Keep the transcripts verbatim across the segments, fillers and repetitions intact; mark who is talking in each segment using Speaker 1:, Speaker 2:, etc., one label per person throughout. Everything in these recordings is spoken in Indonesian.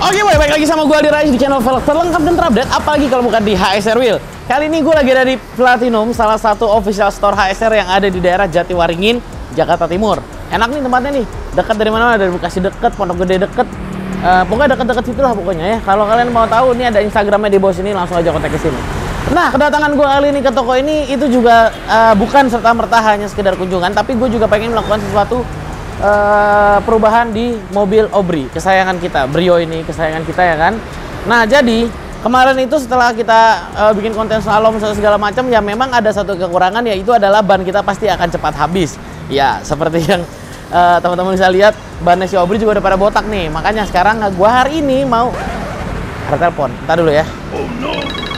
Speaker 1: Oke boy, balik lagi sama gue Aldi Rais di channel velg terlengkap dan terupdate, apalagi kalau bukan di H S R Wheel. Kali ini gue lagi ada di Platinum, salah satu official store H S R yang ada di daerah Jatiwaringin, Jakarta Timur. Enak nih tempatnya nih, dekat dari mana-mana, dari Bekasi deket, Pondok Gede deket, uh, pokoknya deket-deket situ lah pokoknya ya. Kalau kalian mau tahu, ini ada Instagramnya di bawah sini, langsung aja kontak ke sini. Nah, kedatangan gue kali ini ke toko ini itu juga uh, bukan serta-merta hanya sekedar kunjungan, tapi gue juga pengen melakukan sesuatu Uh, perubahan di mobil Obri kesayangan kita, Brio ini kesayangan kita ya kan. Nah, jadi kemarin itu setelah kita uh, bikin konten slalom segala macam, ya memang ada satu kekurangan, yaitu adalah ban kita pasti akan cepat habis. Ya, seperti yang uh, teman-teman bisa lihat, bannya si Obri juga udah pada botak nih. Makanya sekarang gua hari ini mau ada telepon. Bentar dulu ya. Oh, no.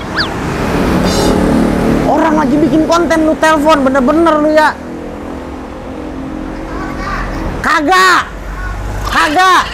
Speaker 1: Orang lagi bikin konten lu telepon, bener-bener lu ya. Kagak, kagak,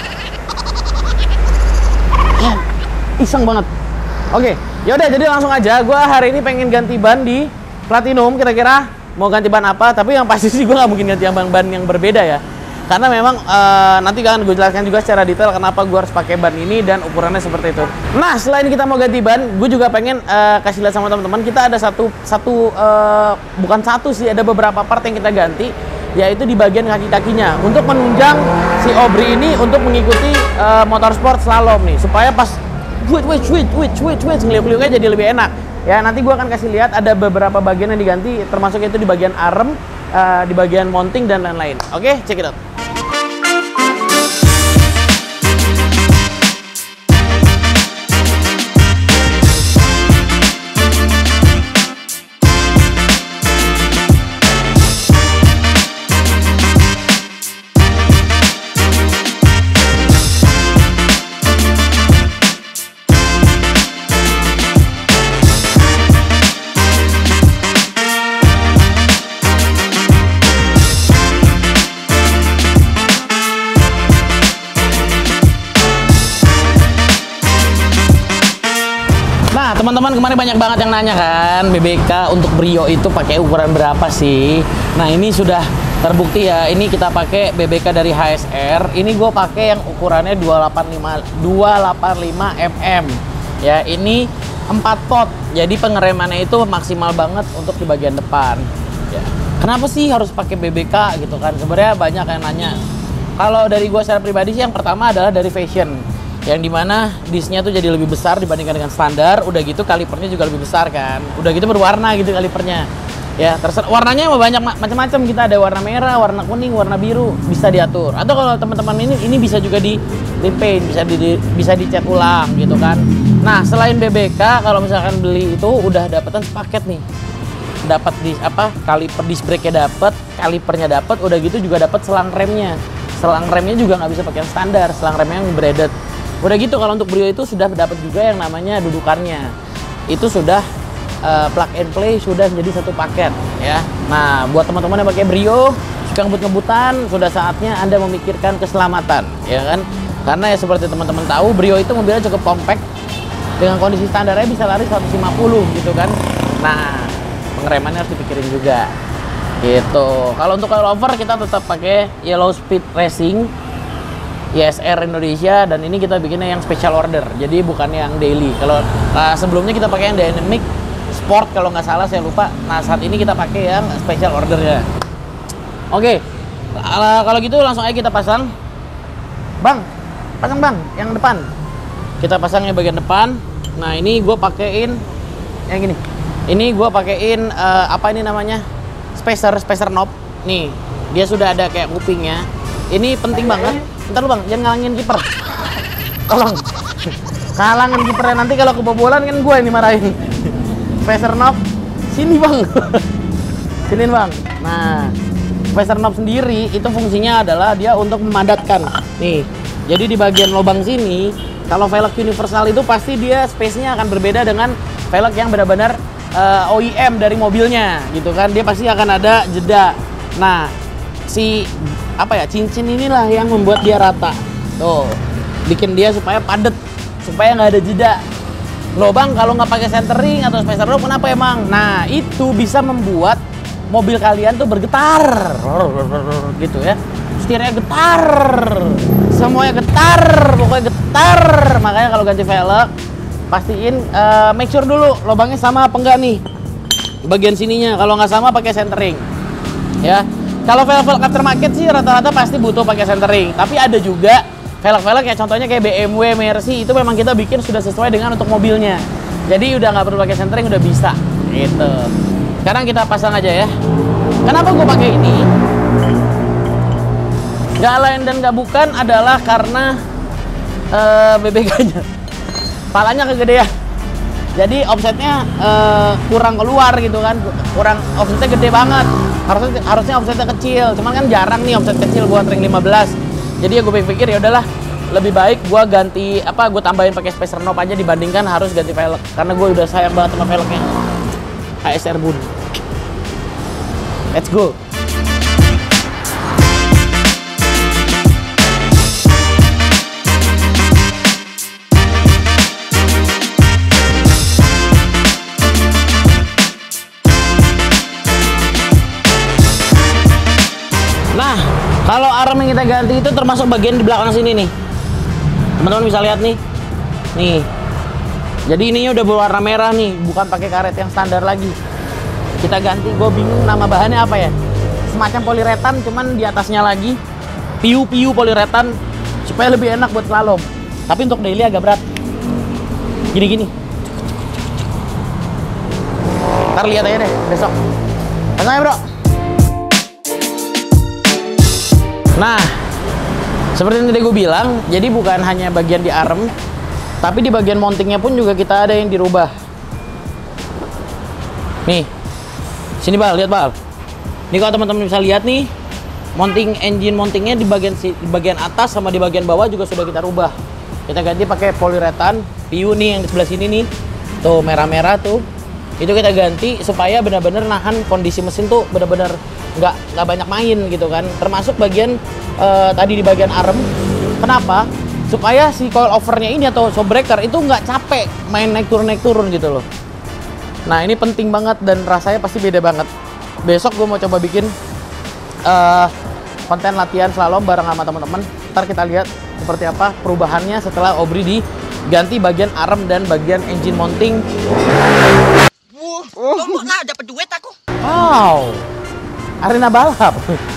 Speaker 1: ya, iseng banget. Oke, yaudah jadi langsung aja. Gue hari ini pengen ganti ban di Platinum. Kira-kira mau ganti ban apa? Tapi yang pasti sih gue nggak mungkin ganti ban-ban yang berbeda ya. Karena memang uh, nanti akan gue jelaskan juga secara detail kenapa gue harus pakai ban ini dan ukurannya seperti itu. Nah, selain kita mau ganti ban, gue juga pengen uh, kasih lihat sama teman-teman. Kita ada satu satu uh, bukan satu sih, ada beberapa part yang kita ganti, yaitu di bagian kaki-kakinya untuk menunjang si Obri ini untuk mengikuti uh, motorsport slalom nih, supaya pas wait wait wait wait wait wait ngeliuk-ngeliuknya jadi lebih enak ya. Nanti gua akan kasih lihat ada beberapa bagian yang diganti, termasuk itu di bagian arm, uh, di bagian mounting dan lain-lain. Oke, check it out. Teman-teman, kemarin banyak banget yang nanya kan, B B K untuk Brio itu pakai ukuran berapa sih? Nah, ini sudah terbukti ya. Ini kita pakai B B K dari H S R. Ini gue pakai yang ukurannya dua delapan lima milimeter. Ya, ini empat pot. Jadi pengeremannya itu maksimal banget untuk di bagian depan. Ya. Kenapa sih harus pakai B B K gitu kan? Sebenarnya banyak yang nanya. Kalau dari gue secara pribadi sih, yang pertama adalah dari fashion, yang dimana disnya tuh jadi lebih besar dibandingkan dengan standar. Udah gitu kalipernya juga lebih besar kan, udah gitu berwarna gitu kalipernya ya. Terserah warnanya banyak macam-macam, kita ada warna merah, warna kuning, warna biru, bisa diatur. Atau kalau teman-teman ini ini bisa juga di repaint, bisa di bisa dicat ulang gitu kan. Nah, selain B B K, kalau misalkan beli itu udah dapetan sepaket nih, dapat di apa kaliper disc brake-nya dapat, kalipernya dapat, udah gitu juga dapat selang remnya. Selang remnya juga nggak bisa pakai yang standar, selang remnya yang braided. Udah gitu kalau untuk Brio itu sudah dapat juga yang namanya dudukannya. Itu sudah uh, plug and play, sudah menjadi satu paket ya. Nah, buat teman-teman yang pakai Brio, suka ngebut-ngebutan, sudah saatnya Anda memikirkan keselamatan, ya kan? Karena ya seperti teman-teman tahu, Brio itu mobilnya cukup compact. Dengan kondisi standarnya bisa lari seratus lima puluh gitu kan. Nah, pengeremannya harus dipikirin juga. Gitu. Kalau untuk coilover kita tetap pakai Yellow Speed Racing I S R Indonesia, dan ini kita bikinnya yang special order, jadi bukan yang daily. Kalau uh, sebelumnya kita pakai yang dynamic sport kalau nggak salah, saya lupa. Nah, saat ini kita pakai yang special ordernya. Oke, uh, kalau gitu langsung aja kita pasang. Bang, pasang bang, yang depan. Kita pasangnya bagian depan. Nah, ini gue pakein yang gini. Ini gue pakein uh, apa ini namanya? Spacer, spacer knob. Nih, dia sudah ada kayak kupingnya. Ini penting banget. Bentar lu bang, jangan ngalangin kiper. Tolong. Kalangin kipernya, nanti kalau kebobolan kan gue yang dimarahin. Spacer knob, sini bang. Sini bang. Nah, spacer knob sendiri itu fungsinya adalah dia untuk memadatkan. Nih, jadi di bagian lubang sini, kalau velg universal itu pasti dia space-nya akan berbeda dengan velg yang benar-benar uh, O E M dari mobilnya, gitu kan. Dia pasti akan ada jeda. Nah, si apa ya, cincin inilah yang membuat dia rata tuh, bikin dia supaya padat, supaya nggak ada jeda. Loh bang, kalau nggak pakai centering atau spacer knob kenapa emang? Nah, itu bisa membuat mobil kalian tuh bergetar gitu ya. setirnya getar, semuanya getar, pokoknya getar. Makanya kalau ganti velg, pastiin uh, make sure dulu lubangnya sama apa enggak nih bagian sininya. Kalau nggak sama pakai centering ya. Kalau velg-velg aftermarket sih rata-rata pasti butuh pakai centering, tapi ada juga velg-velg kayak contohnya kayak B M W, Mercy, itu memang kita bikin sudah sesuai dengan untuk mobilnya. Jadi udah nggak perlu pakai centering, udah bisa gitu. Sekarang kita pasang aja ya. Kenapa gue pakai ini? Gak lain dan gak bukan adalah karena uh, B B K-nya palanya kegedean. Jadi offsetnya uh, kurang keluar gitu kan, kurang, offsetnya gede banget. Harusnya harusnya offsetnya kecil, cuman kan jarang nih offset kecil buat ring lima belas. Jadi ya gue pikir ya udahlah, lebih baik gue ganti apa, gue tambahin pakai spacer knob aja dibandingkan harus ganti velg, karena gue udah sayang banget sama velgnya H S R Bun. Let's go. Nah, kalau arm yang kita ganti itu termasuk bagian di belakang sini nih. Teman-teman bisa lihat nih. Nih. Jadi ininya udah berwarna merah nih, bukan pakai karet yang standar lagi. Kita ganti, gue bingung nama bahannya apa ya. Semacam poliuretan, cuman di atasnya lagi piu-piu poliuretan supaya lebih enak buat slalom. Tapi untuk daily agak berat. Gini-gini. Ntar lihat aja deh besok. Pasang ya, bro. Nah, seperti yang tadi gue bilang, jadi bukan hanya bagian di arm, tapi di bagian mountingnya pun juga kita ada yang dirubah. Nih, sini Bal, lihat Bal. Ini kalau teman-teman bisa lihat nih, mounting engine mountingnya di bagian di bagian atas sama di bagian bawah juga sudah kita rubah. Kita ganti pakai poliuretan, piu nih yang di sebelah sini nih, tuh merah-merah tuh. Itu kita ganti supaya benar-benar nahan kondisi mesin tuh benar-benar nggak nggak banyak main gitu kan. Termasuk bagian uh, tadi di bagian arm. Kenapa? Supaya si coil overnya ini atau shock breaker itu nggak capek main naik turun naik turun gitu loh. Nah ini penting banget dan rasanya pasti beda banget. Besok gue mau coba bikin uh, konten latihan slalom bareng sama teman-teman. Ntar kita lihat seperti apa perubahannya setelah Obri diganti bagian arm dan bagian engine mounting.
Speaker 2: Wuh, lombok lah dapat duit aku.
Speaker 1: Wow, arena balap.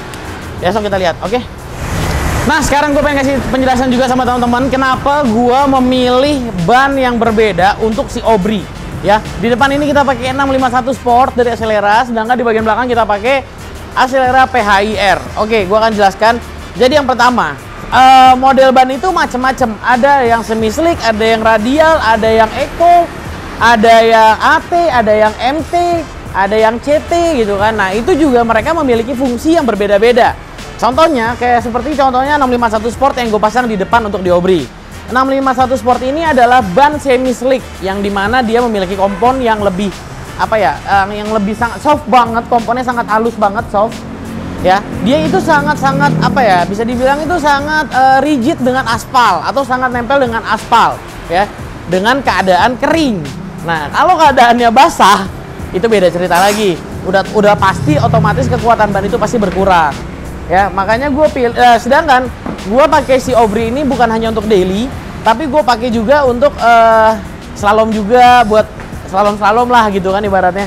Speaker 1: Besok kita lihat, oke? Okay? Nah, sekarang gue pengen kasih penjelasan juga sama teman-teman kenapa gue memilih ban yang berbeda untuk si Obri. Ya, di depan ini kita pakai enam lima satu Sport dari Acelera, sedangkan di bagian belakang kita pakai Acelera P H I R. Oke, gue akan jelaskan. Jadi yang pertama, uh, model ban itu macam-macam. Ada yang semi slick, ada yang radial, ada yang eco, ada yang A T, ada yang M T, ada yang C T gitu kan. Nah, itu juga mereka memiliki fungsi yang berbeda-beda. Contohnya kayak seperti contohnya enam lima satu Sport yang gue pasang di depan untuk di Obri. enam lima satu Sport ini adalah ban semi slick yang dimana dia memiliki kompon yang lebih apa ya, yang lebih sangat soft banget, komponnya sangat halus banget, soft ya. Dia itu sangat-sangat apa ya, bisa dibilang itu sangat uh, rigid dengan aspal atau sangat nempel dengan aspal ya, dengan keadaan kering. Nah, kalau keadaannya basah itu beda cerita lagi. Udah udah pasti otomatis kekuatan ban itu pasti berkurang. Ya, makanya gue pilih eh, sedangkan gue pakai si Obri ini bukan hanya untuk daily, tapi gue pakai juga untuk eh, slalom juga, buat slalom-slalom lah gitu kan ibaratnya.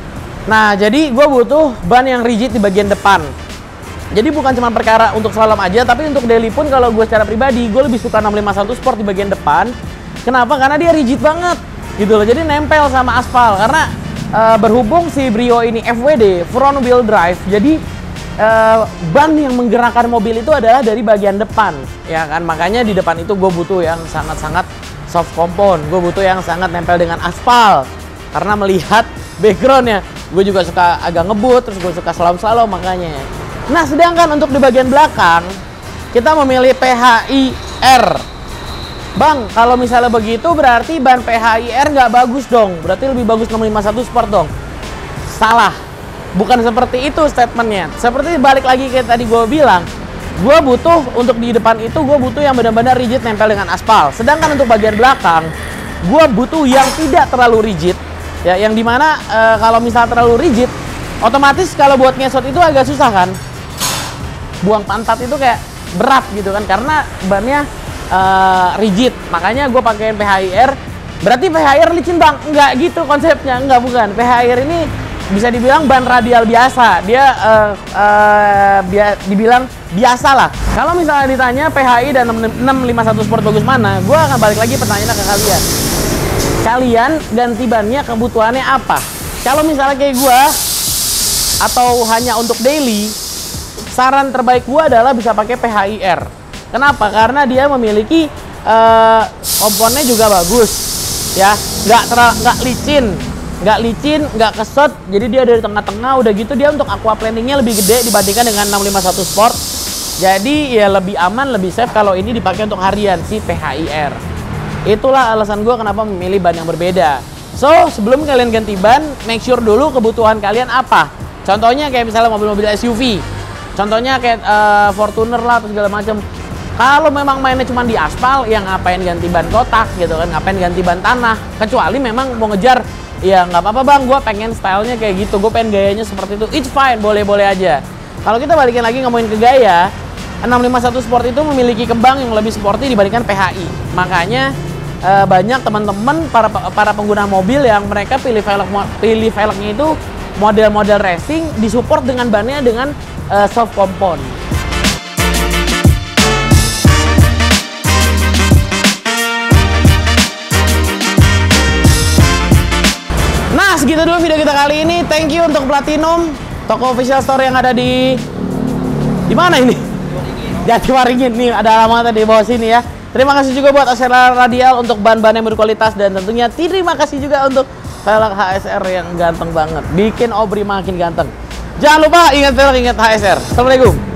Speaker 1: Nah, jadi gue butuh ban yang rigid di bagian depan. Jadi bukan cuma perkara untuk slalom aja, tapi untuk daily pun kalau gue secara pribadi gue lebih suka enam lima satu Sport di bagian depan. Kenapa? Karena dia rigid banget gitu loh. Jadi nempel sama aspal karena uh, berhubung si Brio ini F W D, front wheel drive. Jadi uh, ban yang menggerakkan mobil itu adalah dari bagian depan, ya kan? Makanya di depan itu gue butuh yang sangat-sangat soft compound. Gue butuh yang sangat nempel dengan aspal. Karena melihat backgroundnya, gue juga suka agak ngebut, terus gue suka slalom-slalom makanya. Nah, sedangkan untuk di bagian belakang kita memilih P H I R. Bang, kalau misalnya begitu berarti ban P H I R nggak bagus dong. Berarti lebih bagus enam lima satu Sport dong. Salah. Bukan seperti itu statementnya. Seperti balik lagi kayak tadi gue bilang, gue butuh untuk di depan itu gue butuh yang benar-benar rigid nempel dengan aspal. Sedangkan untuk bagian belakang, gue butuh yang tidak terlalu rigid. Ya, yang dimana e, kalau misal terlalu rigid, otomatis kalau buat ngesot itu agak susah kan. buang pantat itu kayak berat gitu kan, karena bannya uh, rigid. Makanya gue pakein P H I R. Berarti P H I R licin bang? Enggak gitu konsepnya, enggak, bukan. P H I R ini bisa dibilang ban radial biasa. Dia uh, uh, bia dibilang biasa lah. Kalau misalnya ditanya P H I dan enam lima satu Sport bagus mana, gue akan balik lagi pertanyaannya ke kalian. Kalian ganti bannya kebutuhannya apa? Kalau misalnya kayak gue, atau hanya untuk daily, saran terbaik gue adalah bisa pakai P H I R. Kenapa? Karena dia memiliki uh, komponnya juga bagus, ya, nggak terlalu nggak licin. Nggak licin, nggak keset, jadi dia dari tengah-tengah. Udah gitu dia untuk aquaplaningnya lebih gede dibandingkan dengan enam lima satu Sport. Jadi ya lebih aman, lebih safe kalau ini dipakai untuk harian si P H I R. Itulah alasan gue kenapa memilih ban yang berbeda. So, sebelum kalian ganti ban, make sure dulu kebutuhan kalian apa. Contohnya kayak misalnya mobil-mobil S U V, contohnya kayak uh, Fortuner lah atau segala macam. Kalau memang mainnya cuma di aspal, ya ngapain ganti ban kotak gitu kan, ngapain ganti ban tanah. Kecuali memang mau ngejar, ya nggak apa-apa bang, gue pengen stylenya kayak gitu, gue pengen gayanya seperti itu, it's fine, boleh-boleh aja. Kalau kita balikin lagi ngomongin ke gaya, enam lima satu Sport itu memiliki kembang yang lebih sporty dibandingkan P H I. Makanya eh, banyak teman-teman para para pengguna mobil yang mereka pilih velg pilih velgnya itu model-model racing, disupport dengan bannya dengan eh, soft compound. Nah, segitu dulu video kita kali ini. Thank you untuk Platinum, toko official store yang ada di di mana ini? Jatiwaringin. Nih ada alamatnya di bawah sini ya. Terima kasih juga buat Axela Radial untuk ban-ban yang berkualitas, dan tentunya terima kasih juga untuk velg H S R yang ganteng banget, bikin Obri makin ganteng. Jangan lupa ingat velg, ingat H S R. Assalamualaikum.